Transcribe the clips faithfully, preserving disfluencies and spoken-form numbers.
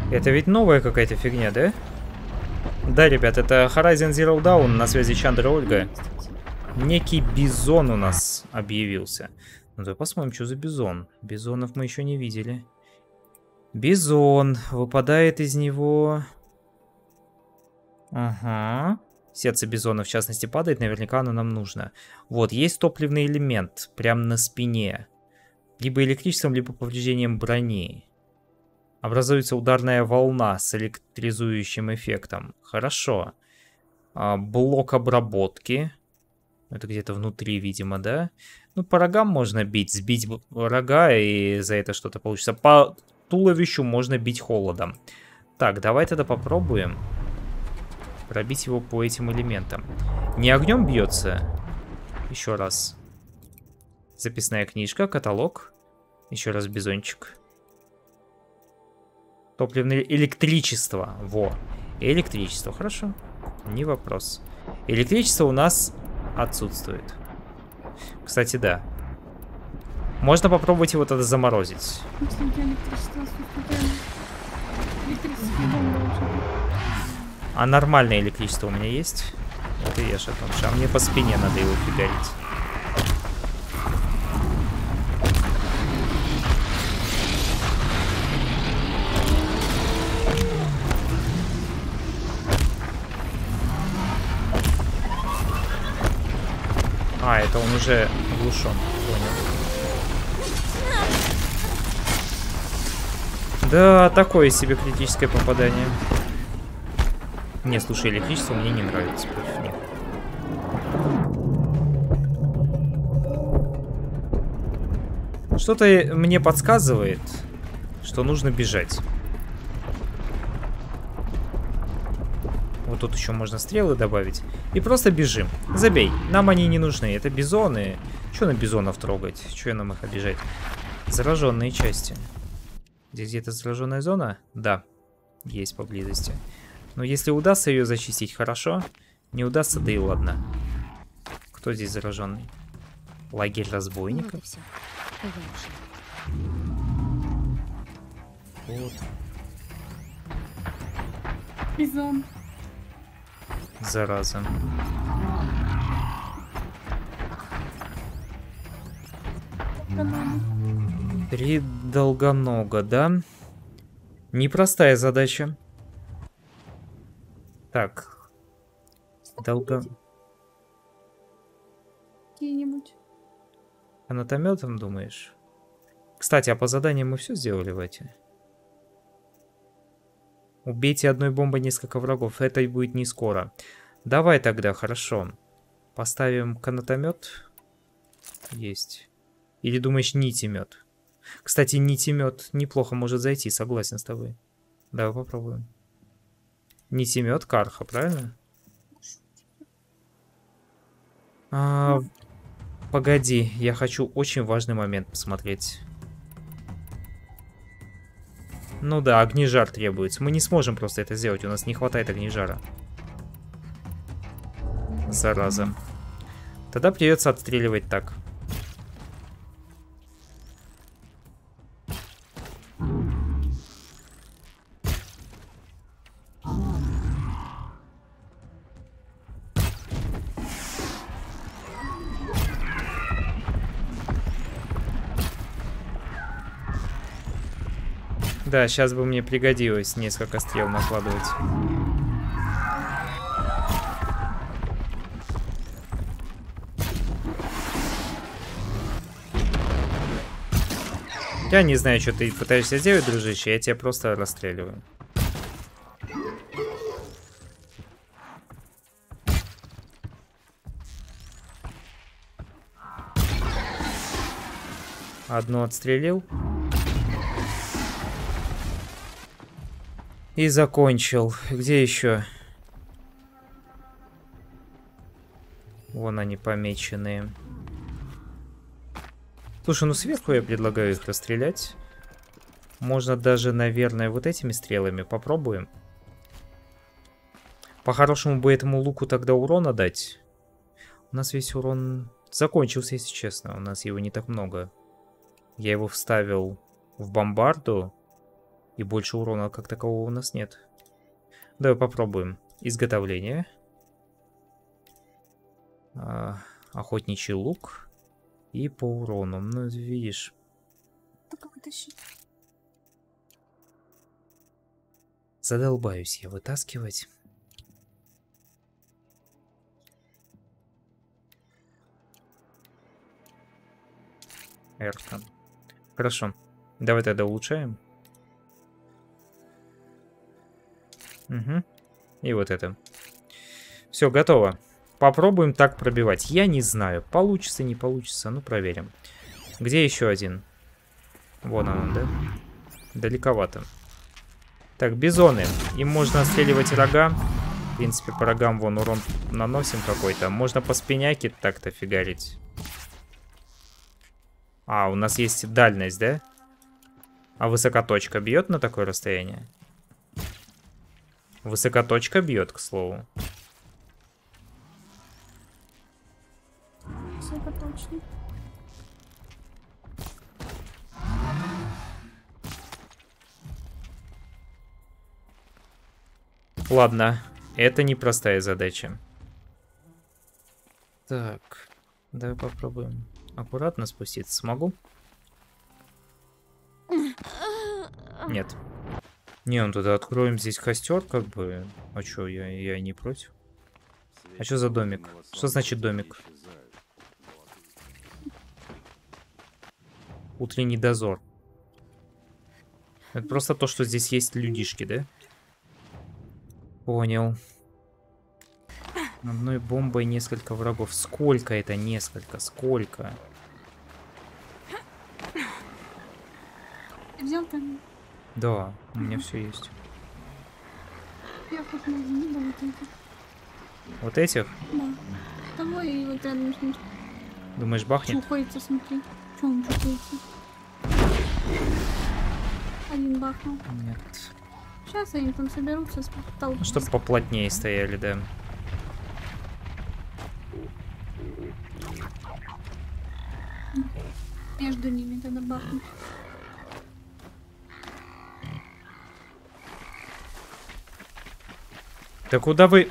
Это ведь новая какая-то фигня, да? Да, ребят, это Horizon Zero Dawn, на связи Чандра Ольга. Некий бизон у нас объявился. Ну давай посмотрим, что за бизон. Бизонов мы еще не видели. Бизон. Выпадает из него... Ага. Сердце бизона, в частности, падает. Наверняка оно нам нужно. Вот, есть топливный элемент. Прямо на спине. Либо электричеством, либо повреждением брони. Образуется ударная волна с электризующим эффектом. Хорошо. А, блок обработки. Это где-то внутри, видимо, да? Ну, по рогам можно бить. Сбить рога, и за это что-то получится. По туловищу можно бить холодом. Так, давай тогда попробуем пробить его по этим элементам. Не огнем бьется? Еще раз. Записная книжка, каталог. Еще раз бизончик. Топливное электричество. Во. Электричество, хорошо. Не вопрос. Электричество у нас отсутствует. Кстати, да. Можно попробовать его тогда заморозить. А нормальное электричество у меня есть? Вот и я шатунша. А мне по спине надо его фигарить. А, это он уже оглушен. Понял. Да, такое себе критическое попадание. Не, слушай, электричество мне не нравится против них. Что-то мне подсказывает, что нужно бежать. Вот тут еще можно стрелы добавить. И просто бежим. Забей. Нам они не нужны. Это бизоны. Че на бизонов трогать? Че нам их обижать? Зараженные части. Здесь где-то зараженная зона? Да. Есть поблизости. Но если удастся ее зачистить, хорошо. Не удастся, да и ладно. Кто здесь зараженный? Лагерь разбойников? Вот. Бизон. Зараза. Три долгонога, да? Непростая задача. Так. Долго... Какие-нибудь. Канатометом, думаешь? Кстати, а по заданию мы все сделали в эти? Убейте одной бомбой несколько врагов. Это и будет не скоро. Давай тогда, хорошо. Поставим канатомет. Есть. Или думаешь, нитемет? Кстати, нитемет неплохо может зайти, согласен с тобой. Давай попробуем. Нитемет Карха, правильно? А, погоди, я хочу очень важный момент посмотреть. Ну да, огнежар требуется. Мы не сможем просто это сделать, у нас не хватает огнежара. Зараза. Тогда придется отстреливать так. Да, сейчас бы мне пригодилось несколько стрел накладывать. Я не знаю, что ты пытаешься сделать, дружище, я тебя просто расстреливаю. Одну отстрелил. И закончил. Где еще? Вон они помеченные. Слушай, ну сверху я предлагаю их расстрелять. Можно даже, наверное, вот этими стрелами попробуем. По-хорошему бы этому луку тогда урона дать. У нас весь урон закончился, если честно. У нас его не так много. Я его вставил в бомбарду. И больше урона как такового у нас нет. Давай попробуем. Изготовление. А, охотничий лук. И по урону. Ну, видишь. Только вытащить. Задолбаюсь я вытаскивать. Эрка. Хорошо. Давай тогда улучшаем. Угу. И вот это. Все, готово. Попробуем так пробивать. Я не знаю, получится, не получится. Ну, проверим. Где еще один? Вон он, да? Далековато. Так, бизоны. Им можно отстреливать рога. В принципе, по рогам вон урон наносим какой-то. Можно по спиняке так-то фигарить. А, у нас есть дальность, да? А высокоточка бьет на такое расстояние? Высокоточка бьет, к слову. Высокоточный. Ладно, это непростая задача. Так, давай попробуем аккуратно спуститься. Смогу? Нет. Не, ну тогда откроем здесь костер, как бы. А чё, я, я не против. А что за домик? Что значит домик? Утренний дозор. Это просто то, что здесь есть людишки, да? Понял. Одной бомбой несколько врагов. Сколько это несколько? Сколько? Ты взял там? Да, у меня все есть. Я хочу не было вот это. Вот этих? Да. Того и вот рядом с ним. Думаешь, бахнет? Чухается, смотри. Че он чухается? Один бахнул. Нет. Сейчас они там соберутся с толпой. Ну, чтобы поплотнее стояли, да. Между ними тогда бахнуть. Да куда вы...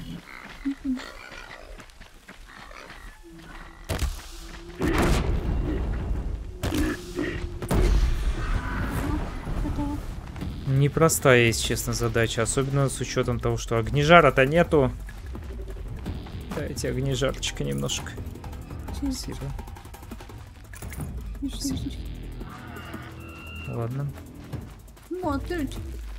Готово. Непростая, если честно, задача. Особенно с учетом того, что огнежара-то нету. Дайте огнежарчика немножко. Спасибо. Ладно. Ну, открыть.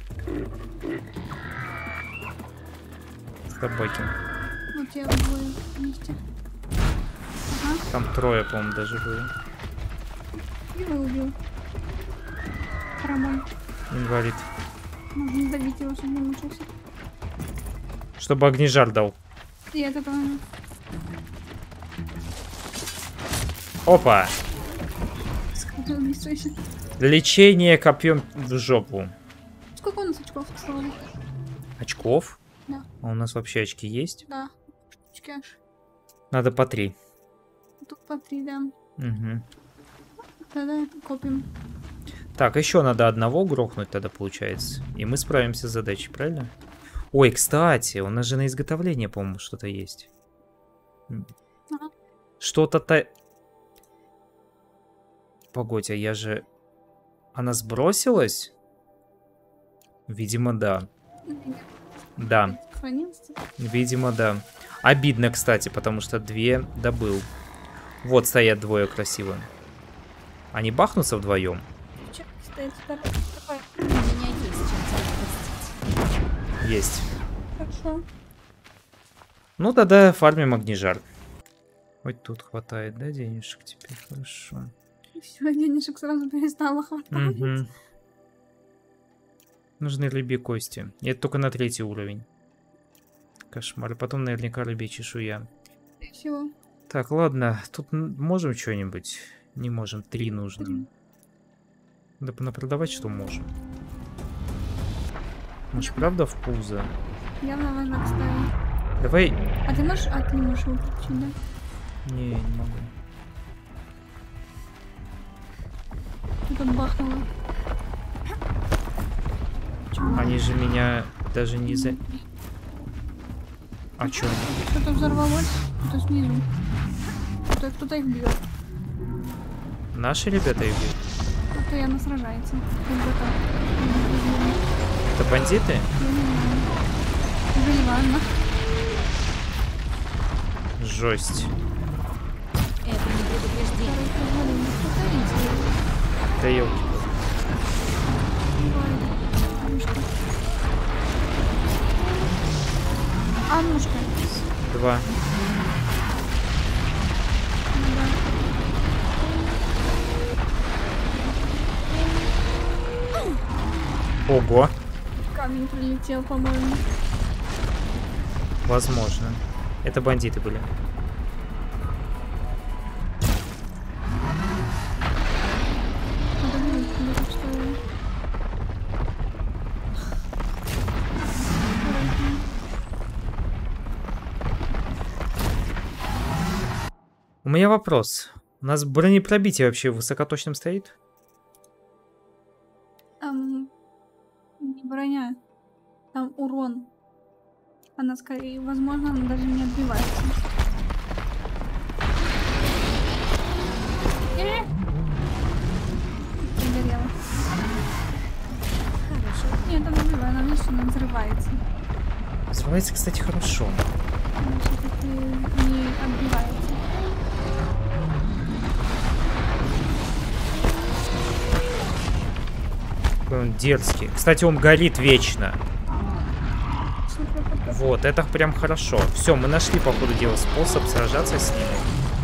Собаки. Вот я двое вместе. Ага. Там трое, по-моему, даже было. Его убил. Хромой. Инвалид. Можно добить его, чтобы не мучился. Чтобы огнежар дал. И это правильно. Опа! Сколько он не слышит. Лечение копьем в жопу. Сколько у нас очков, кстати? Очков? Да. А у нас вообще очки есть? Да. Штучки аж. Надо по три. Тут по три, да. Угу. Тогда копим. Так, еще надо одного грохнуть тогда, получается. И мы справимся с задачей, правильно? Ой, кстати, у нас же на изготовление, по-моему, что-то есть. Ага. Что-то-то... Погодь, а я же... Она сбросилась? Видимо, да. Да. Хранился. Видимо, да. Обидно, кстати, потому что две добыл. Вот стоят двое красиво. Они бахнутся вдвоем? Че, кстати, давай, давай. У меня есть чем тебя угостить. Есть. Хорошо. Ну, тогда фармим огнежар. Хоть тут хватает, да, денежек теперь? Хорошо. Все, денежек сразу перестало хватать. Угу. Нужны рыбьи кости. И это только на третий уровень. Кошмар. И потом наверняка рыбья чешуя. Все. Так, ладно. Тут можем что-нибудь? Не можем. Три нужно. Три. Да продавать что можем. Может, правда в пузо? Явно война ставим. Давай... А ты можешь? А ты не можешь его подключить, да? Не, не могу. Ты там бахнула. Чего? Они же меня даже не за... А чё? Кто-то взорвалось, кто-то снизу. Кто-то, кто-то их бьет. Наши ребята их бьют? Кто-то явно сражается. Как-то Это бандиты? я не знаю. Уже не важно. Жесть. Это не предупреждение. Да ёлки. Аннушка. Два. Ого. Камень прилетел, по-моему. Возможно. Это бандиты были. Подожди, я так что... У меня вопрос. У нас бронепробитие вообще высокоточным стоит? Там не броня, там урон. Она скорее, возможно, она даже не отбивается. Э! Пригорела. Хорошо. Нет, она живая, она, видишь, она взрывается. Взрывается, кстати, хорошо. Она все-таки не отбивается. Какой он дерзкий. Кстати, он горит вечно. Супер, супер. Вот, это прям хорошо. Все, мы нашли, по ходу дела, способ сражаться с ними.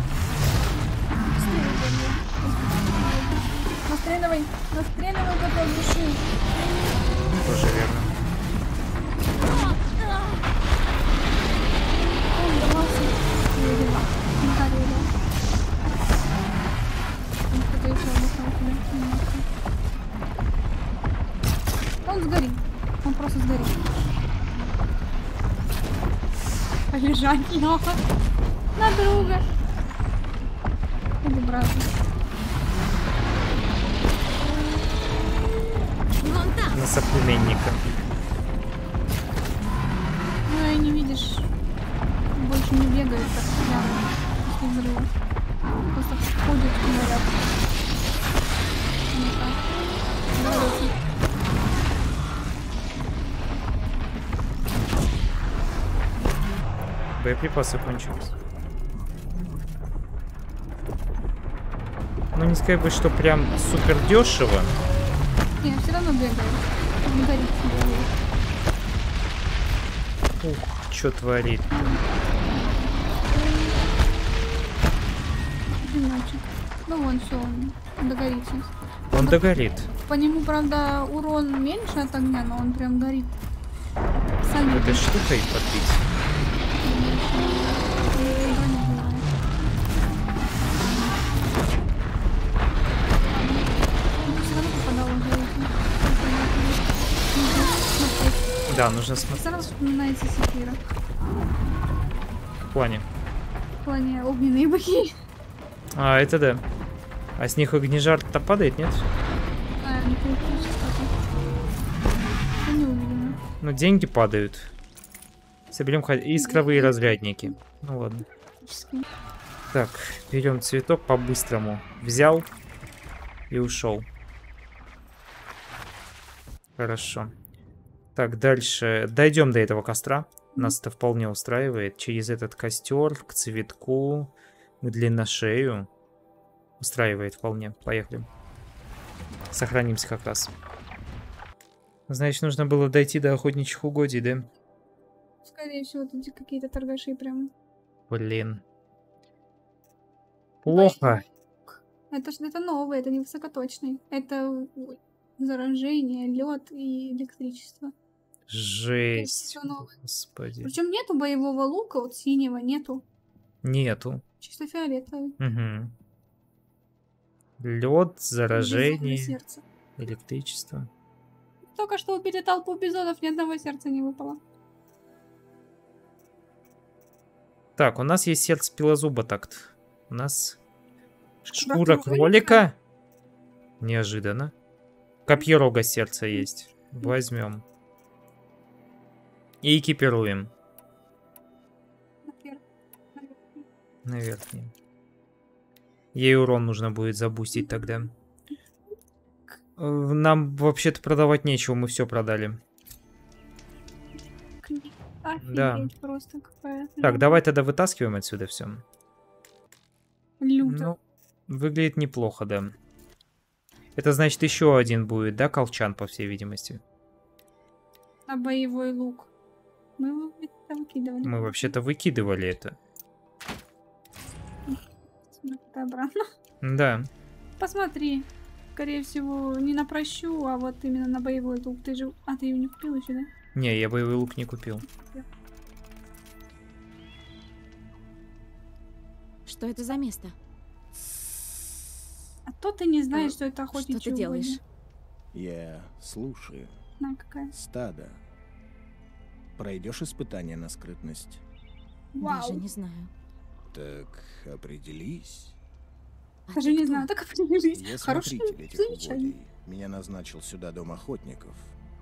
Настреливай, настреливай, пока в души. Тоже верно. Он взорвался. Я взяла. Наталья взяла. Там кто-то еще обошел тебя. Немножко. Он сгорит. Он просто сгорит. Полежать нахуй. На друга. Или брата. Вон там. На соплеменника. Ну и не видишь. Больше не бегают так прямо после взрыва. Просто ходят и говорят. Вот так. Говорят. Боеприпасы кончились. Ну, не сказать бы, что прям супер дешево. Не, все равно бегают. Не горит себе. Ух, что творит. Иначе. Ну вон, все, он догорит сейчас. Он догорит. По нему, правда, урон меньше от огня, но он прям горит. Сами Этой штукой подбить. Да, нужно смотреть. Сразу вспоминается секира. В плане. В плане огненные быки. А, это да. А с них огнежар-то падает, нет? А, не электричество. Это не увидено. Ну, деньги падают. Соберем хоть искровые разрядники. Ну ладно. Практически. Так, берем цветок по-быстрому. Взял и ушел. Хорошо. Так, дальше. Дойдем до этого костра. Нас это вполне устраивает. Через этот костер к цветку, к длинношею. Устраивает вполне. Поехали. Сохранимся как раз. Значит, нужно было дойти до охотничьих угодий, да? Скорее всего, тут какие-то торгаши прям. Блин. Плохо. Это ж это новое, это не высокоточный. Это заражение, лед и электричество. Жесть. Всё новое. Господи. Причем нету боевого лука, вот синего нету. Нету. Чисто фиолетовый. Угу. Лед, заражение, Бизонное сердце. электричество. Только что убили толпу бизонов, ни одного сердца не выпало. Так, у нас есть сердце пилозуба так-то. У нас Шкура шкура кролика? кролика. Неожиданно. Копье рога сердца есть. Возьмем. И экипируем. Наверх. На верхнем. Ей урон нужно будет забустить тогда. Э, Нам вообще-то продавать нечего, мы все продали. Офигеть, Да. просто какая-то. Так, давай тогда вытаскиваем отсюда все. Люто. Ну, выглядит неплохо, да. Это значит еще один будет, да, колчан, по всей видимости. А боевой лук? Мы его где-то выкидывали. Мы вообще-то выкидывали это. Это обратно. Да. Посмотри. Скорее всего, не на прощу, а вот именно на боевой лук. Ты же... А, ты его не купил еще, да? Не, я боевой лук не купил. Что это за место? А то ты не знаешь, Э, что это охотничье Что ты делаешь? угодье. Я слушаю. На, какая. Стадо. Пройдешь испытание на скрытность? Даже Вау. не знаю. Так определись. А Даже ты не кто? знаю, так определись. Я Хорошее смотритель этих замечание. угодий. Меня назначил сюда дом охотников.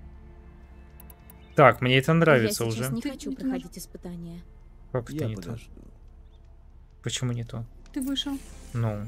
Так, мне это нравится Я сейчас уже. не Ты хочу не проходить испытания. Как это Я не то? подожду. Почему не то? Ты вышел. Ну.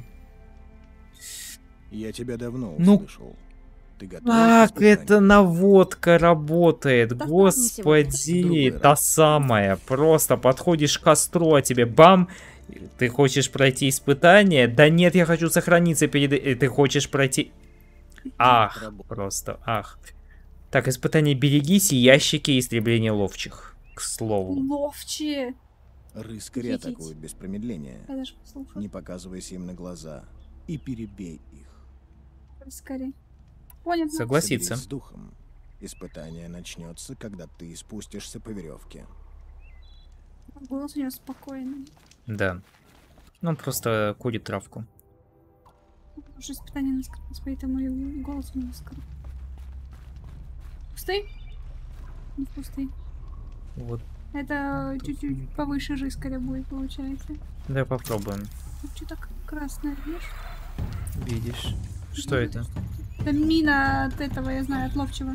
Я тебя давно Ну, услышал. Ты готов? Как это наводка работает, Да господи, Другой та раз. самая. Просто подходишь к костру, а тебе бам, ты хочешь пройти испытание? Да нет, я хочу сохраниться перед... э, Ты хочешь пройти... Ах, Работа. просто, ах. Так, испытание берегись и ящики истребления ловчих. К слову. Ловчие. Рыскари Офигеть. атакуют без промедления. Я даже послушала. Не показывайся им на глаза. И перебей их. Скорее. Понятно. Согласиться. Соберись с духом. Испытание начнется, когда ты спустишься по веревке. Голос у него спокойный. Да. Ну, просто курит травку. Уже испытание на скрытность, поэтому и голос у него скрыт. Пустый? Не пустый. Вот, Это чуть-чуть повыше рыскаря будет, получается. давай попробуем. Что так красное, видишь? Видишь? Что это? Это мина от этого, я знаю, от ловчего.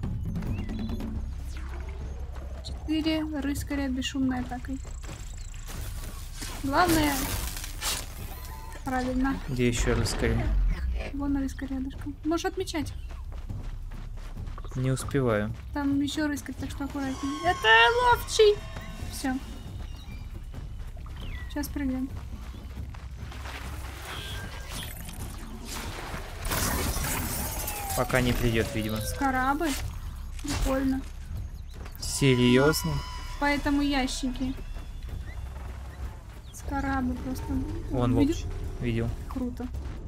Четыре рыскаря бесшумной атакой. Главное... Правильно. Где еще рыскари? Вон рыскарь рядышком. Можешь отмечать. Не успеваю. Там еще рыскарь, так что аккуратнее. Это ловчий! Все. Сейчас прыгаем. Пока не придет, видимо. Скарабы. Прикольно. Серьезно? Поэтому ящики. Скарабы просто. Вон Видишь? ловчий. Видел. Круто.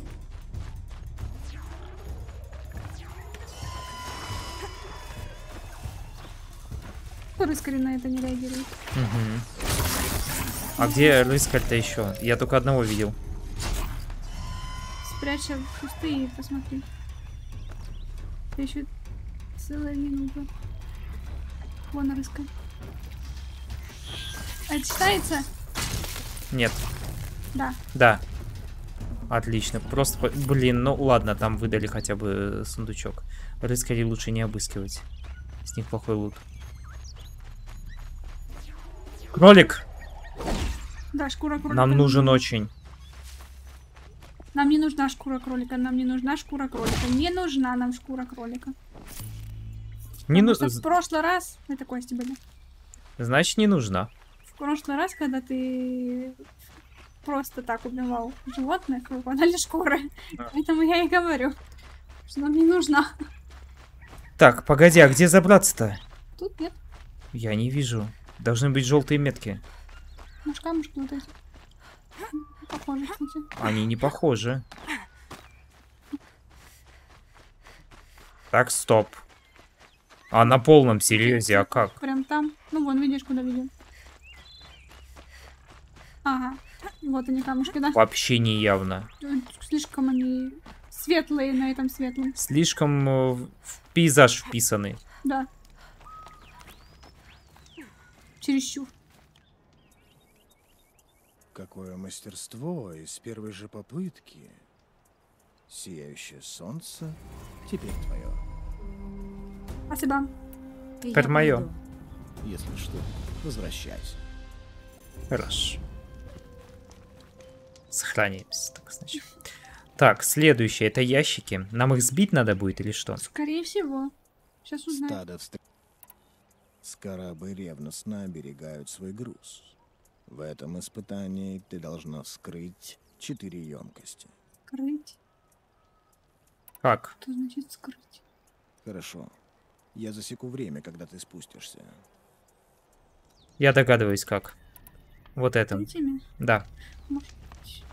Рыскари на это не реагируют. Мгм. А где рыскарь-то еще? Я только одного видел. Спрячься в кусты и посмотри. Это еще целая минута. Вон рыскарь. А это считается? Нет. Да. Да. Отлично. Просто, по- блин, ну ладно, там выдали хотя бы сундучок. Рыскарей лучше не обыскивать. С них плохой лут. Кролик! Да, шкура кролика. Нам нужен очень. Нам не нужна шкура кролика, нам не нужна шкура кролика. Не нужна нам шкура кролика. Не ну... Потому что в прошлый раз... Это кости были. Значит, не нужна. В прошлый раз, когда ты просто так убивал животных, выпадали шкуры. Да. Поэтому я и говорю, что нам не нужна. Так, погоди, а где забраться-то? Тут нет. Я не вижу. Должны быть желтые метки. Может, камушки вот эти. Похоже, кстати. Они не похожи. Так, стоп. А на полном серьезе, а как? Прям там. Ну, вон, видишь, куда ведем. Ага. Вот они камушки, да? Вообще не явно. Слишком они светлые на этом светлом. Слишком э, в в пейзаж вписаны. Да. Чересчур. Какое мастерство из первой же попытки. Сияющее солнце теперь твое. Спасибо. Теперь моё. пойду. Если что, возвращайся. Хорошо. Сохраняемся, так значит. Так, следующее, это ящики. Нам их сбить надо будет или что? Скорее всего. Сейчас узнаем. Стадо встр... Скарабы ревностно оберегают свой груз. В этом испытании ты должна вскрыть четыре емкости. Скрыть. Как? Что значит скрыть? Хорошо. Я засеку время, когда ты спустишься. Я догадываюсь, как. Вот это. Этими? Да. Может быть.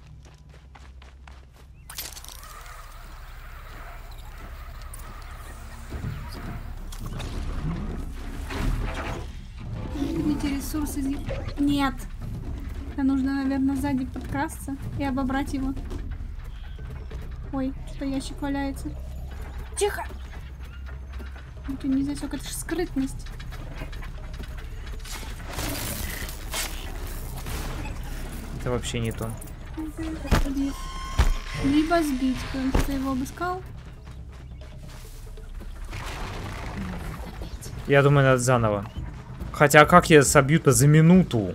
Эти ресурсы здесь... Нет. Это нужно, наверное, сзади подкрасться и обобрать его. Ой, что ящик валяется. Тихо! Это не засек, это же скрытность. Это вообще не то. Сбить. Либо сбить, потому что ты его обыскал. Я думаю, надо заново. Хотя, как я собью-то за минуту?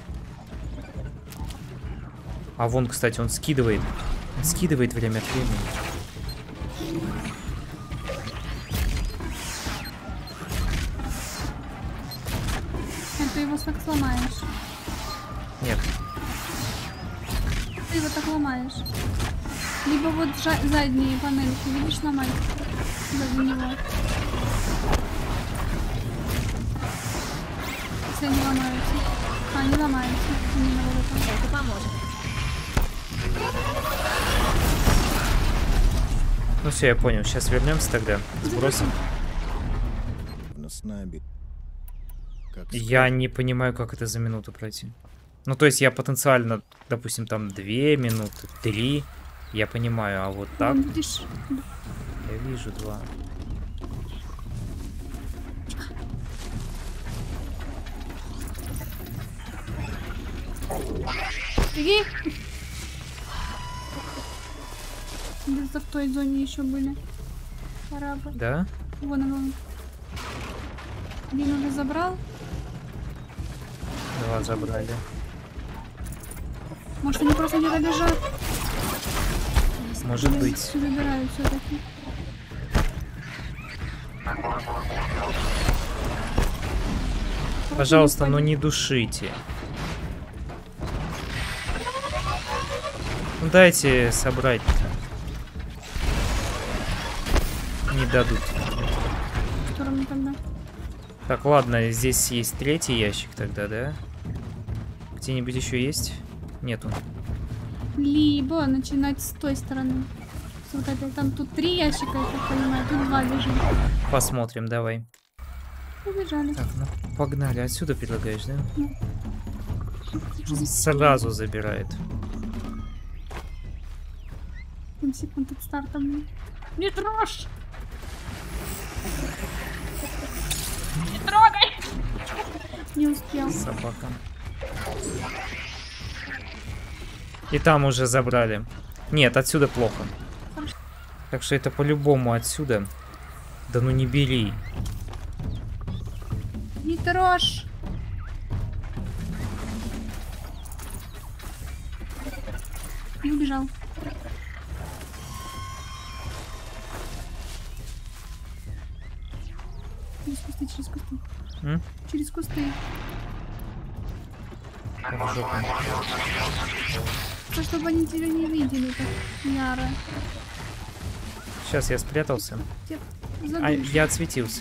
А вон, кстати, он скидывает. Он скидывает время от времени. А ты его так сломаешь. Нет. Ты его так ломаешь. Либо вот жа- задние панельки, видишь, ломать. Сзади него. Все не ломаются. А, не ломаются. Не надо вот так. Это поможет. Ну все, я понял. Сейчас вернемся тогда. Сбросим. Ревностно обе- Как Я не понимаю, как это за минуту пройти. Ну, то есть я потенциально, допустим, там две минуты, три. Я понимаю, а вот так... Вон, видишь? Я вижу два. Беги! Где-то в той зоне еще были. Пора бы. Да? Вон он. Один уже забрал. Два забрали. Может, они просто где-то лежат. Может быть. Все забирают все-таки. Пожалуйста, ну не душите. Ну дайте собрать. Не дадут. В сторону тогда. Так, ладно, здесь есть третий ящик тогда, да? Где-нибудь еще есть? Нету. Либо начинать с той стороны. С вот этой. Там тут три ящика, я так понимаю. Тут два лежит. Посмотрим, давай. Убежали. Так, ну погнали. Отсюда предлагаешь, да? Сразу забирает. семь секунд от старта. Блин. Не трожь! Не трогай! Не успел. Собака. И там уже забрали. Нет, отсюда плохо. Так что это по-любому отсюда. Да ну не бери. Не трожь! И убежал. Через кусты, через кусты. М? Через кусты. В жопу. То, чтобы они тебя не видели так яро. Сейчас я спрятался. Тебя А, задушат. я отсветился.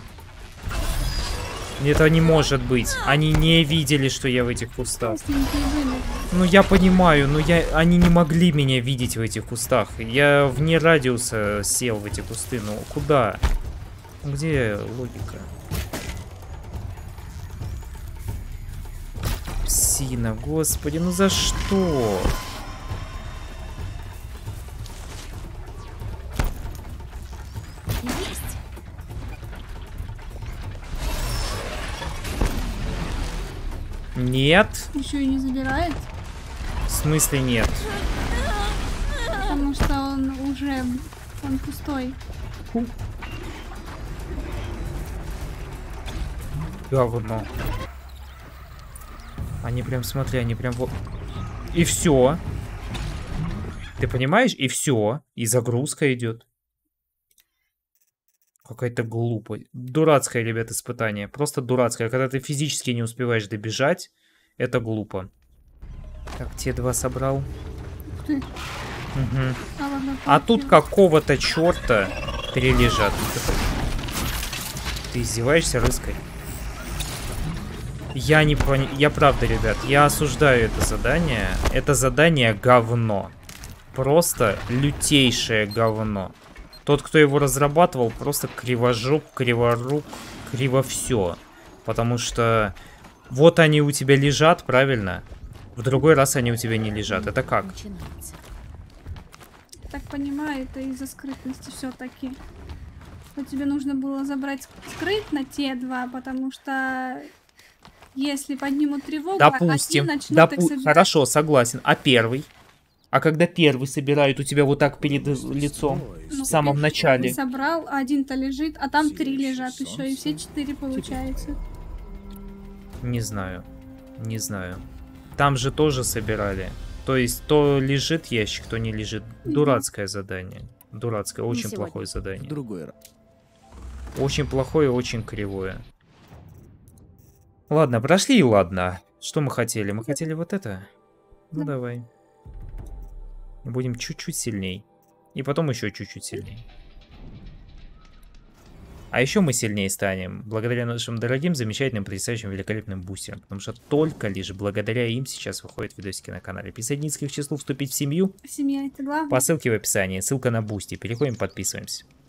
Это не может быть. Они не видели, что я в этих кустах. Простенькие были. Ну я понимаю, но я, они не могли меня видеть в этих кустах. Я вне радиуса сел в эти кусты. Ну куда? Где логика? Псина, господи, ну за что? Есть. Нет? Еще и не забирает, В смысле нет? потому что он уже он пустой. говно. Они прям, смотри, они прям вот... И все. Ты понимаешь? И все. И загрузка идет. Какая-то глупая. Дурацкое, ребят, испытание. Просто дурацкое. Когда ты физически не успеваешь добежать, это глупо. Так, те два собрал. Ух ты. Угу. А, ладно, А тут получилось. какого-то черта три лежат. Ты издеваешься, рыской? Я не понял. Я правда, ребят, я осуждаю это задание. Это задание говно. Просто лютейшее говно. Тот, кто его разрабатывал, просто кривожоп, криворук, криво все. Потому что вот они у тебя лежат, правильно? В другой раз они у тебя не лежат. Это как? Начинается. Так понимаю, это из-за скрытности все-таки. Но тебе нужно было забрать скрытно те два, потому что если поднимут тревогу, Допустим. они начнут Допу их собирать. Хорошо, согласен. А первый? А когда первый собирают у тебя вот так перед лицом, Ну, в самом ты начале? собрал, а один-то лежит, а там три лежат еще, и все четыре получается. Не знаю. Не знаю. Там же тоже собирали. То есть, то лежит ящик, то не лежит. Дурацкое задание. Дурацкое, очень сегодня. плохое В задание. другой раз. Очень плохое, очень кривое. Ладно, прошли и ладно. Что мы хотели? Мы хотели вот это? Ну Да. давай. Будем чуть-чуть сильней. И потом еще чуть-чуть сильней. А еще мы сильнее станем благодаря нашим дорогим, замечательным, потрясающим, великолепным бустерам. Потому что только лишь благодаря им сейчас выходят видосики на канале. Присоединиться к их числу, вступить в семью. Семья это главное. По ссылке в описании. Ссылка на бусти. Переходим, подписываемся.